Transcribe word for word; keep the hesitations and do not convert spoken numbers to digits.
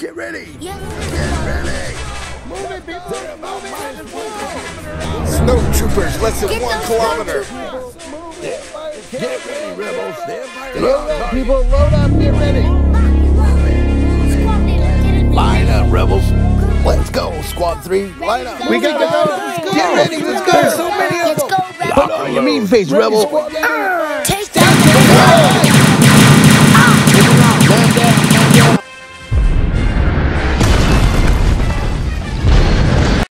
Get ready. Yes. Get ready. Move it, people. Move it. Snowtroopers, less than Get one those kilometer. Get ready, rebels. Load up, people. Load up. Get ready. Line up, rebels. Let's go, Squad three. Line up. We gotta go. Get ready. Let's go. There's so many of Let's them. go, rebels. Put on your mean face, rebel. Squad leader.